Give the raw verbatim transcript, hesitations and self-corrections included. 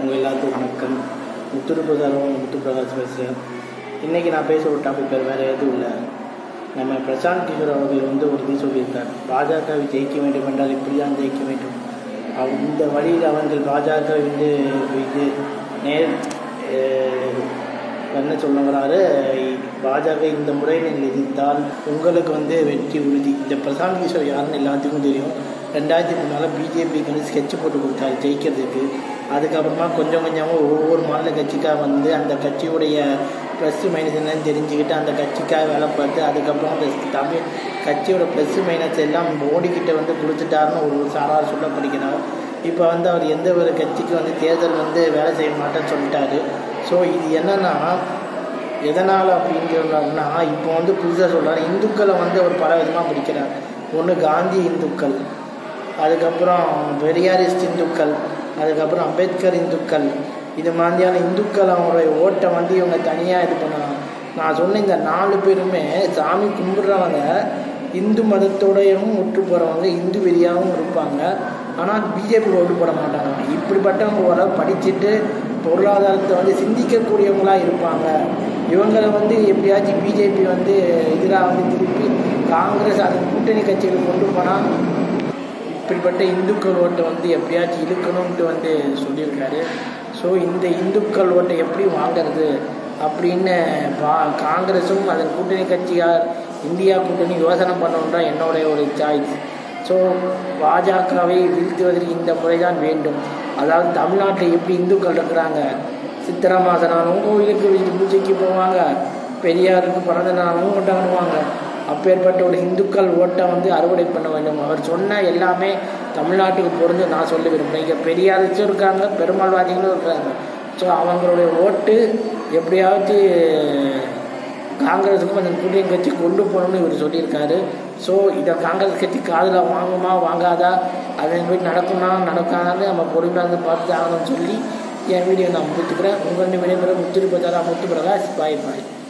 உங்கள் எல்லாத்துக்கும் வணக்கம். முத்துருபுதாரம் முத்து பிரகாஷ் பேசுகிறேன். இன்றைக்கி நான் பேச ஒரு டாபிக் பேர் வேறு எதுவும் இல்லை. நம்ம பிரசாந்த் கிஷோர் அவர்கள் வந்து ஒரு இது சொல்லியிருக்கார், பாஜகவை ஜெயிக்க வேண்டும் என்றால் இப்படி தான் ஜெயிக்க வேண்டும். இந்த வழியில் அவர்கள் பாஜக வந்து இது நேர் என்ன சொல்லுங்கிறாரு, பாஜக இந்த முறை நீங்கள் எதிர்த்தால் உங்களுக்கு வந்து வெற்றி உறுதி. இந்த பிரசாந்த் கிஷோர் யாருன்னு எல்லாத்துக்கும் தெரியும். ரெண்டாயிரத்தி மூணால பிஜேபிக்கு வந்து ஸ்கெட்ச் போட்டு கொடுத்தாரு ஜெயிக்கிறதுக்கு. அதுக்கப்புறமா கொஞ்சம் கொஞ்சமாக ஒவ்வொரு மாநில கட்சிக்காக வந்து அந்த கட்சியுடைய ப்ளஸ் மைனஸ் என்னன்னு தெரிஞ்சுக்கிட்டு அந்த கட்சிக்காக வேலை பார்த்து அதுக்கப்புறம் அந்த தமிழ் கட்சியோட ப்ளஸ் மைனஸ் எல்லாம் மோடிக்கிட்ட வந்து கொடுத்துட்டாருன்னு ஒரு சாரார் சொல்லப்படுகிறார். இப்போ வந்து அவர் எந்த ஒரு கட்சிக்கு வந்து தேர்தல் வந்து வேலை செய்ய மாட்டேன்னு சொல்லிட்டாரு. ஸோ இது என்னென்னா எதனால் அப்படின்னு சொன்னார்னா, இப்போ வந்து புதுசாக சொல்கிறார், இந்துக்களை வந்து அவர் பல விதமாக பிடிக்கிறார். ஒன்று காந்தி இந்துக்கள், அதுக்கப்புறம் பெரியாரிஸ்ட் இந்துக்கள், அதுக்கப்புறம் அம்பேத்கர் இந்துக்கள். இது மாதிரியான இந்துக்கள் அவங்களுடைய ஓட்டை வந்து இவங்க தனியாக இது பண்ணுவாங்க. நான் சொன்ன இந்த நாலு பேருமே சாமி கும்பிட்றவங்க, இந்து மதத்தோடையும் ஒட்டு போகிறவங்க, இந்து வெறியாகவும் இருப்பாங்க. ஆனால் பிஜேபி ஓட்டு போட மாட்டாங்க. இப்படிப்பட்டவங்க வர படிச்சுட்டு பொருளாதாரத்தை வந்து சிந்திக்கக்கூடியவங்களாக இருப்பாங்க. இவங்களை வந்து எப்படியாச்சும் பிஜேபி வந்து எதிராக வந்து திருப்பி காங்கிரஸ் அதன் கூட்டணி கட்சிகள் கொண்டு போனால் இப்படிப்பட்ட இந்துக்கள் ஓட்டை வந்து எப்படியாச்சும் இழுக்கணும்ட்டு வந்து சொல்லியிருக்காரு. ஸோ இந்த இந்துக்கள் ஓட்டை எப்படி வாங்கிறது அப்படின்னு பா காங்கிரஸும் அதன் கூட்டணி கட்சியார் இந்தியா கூட்டணி யோசனை பண்ணணுன்றா என்னுடைய ஒரு சாய்ஸ். ஸோ பாஜகவை வீழ்த்துவதற்கு இந்த முறை தான் வேண்டும். அதாவது தமிழ்நாட்டில் எப்படி இந்துக்கள் இருக்கிறாங்க, சித்திரை மாதனாலும் கோவிலுக்கு வீட்டு பூஜைக்கு போவாங்க, பெரியாருக்கு பிறந்த நாளும் கொண்டாடுவாங்க. அப்பேற்பட்ட ஒரு இந்துக்கள் ஓட்டை வந்து அறுவடை பண்ண வேண்டும். அவர் சொன்ன எல்லாமே தமிழ்நாட்டுக்கு பொருந்து நான் சொல்ல விரும்புகிறேன். இங்கே பெரியாரிச்சும் இருக்காங்க, பெருமாள்வாதிகளும் இருக்காங்க. ஸோ அவங்களுடைய ஓட்டு எப்படியாவது காங்கிரஸுக்கும் அந்த கூட்டணி கட்சி கொண்டு போகணும்னு இவர் சொல்லியிருக்காரு. ஸோ இதை காங்கிரஸ் கட்சி காதில் வாங்குமா வாங்காதா, அதை போய் நடக்குமா நடக்காதான்னு நம்ம பொறுமையாக வந்து பார்த்து ஆகணும்னு சொல்லி என் வீடியோ நான் முடித்துக்கிறேன். உங்கள் விடைபெற முத்துருபதாரா முத்து பிரகாஷ். பாய் பாய்.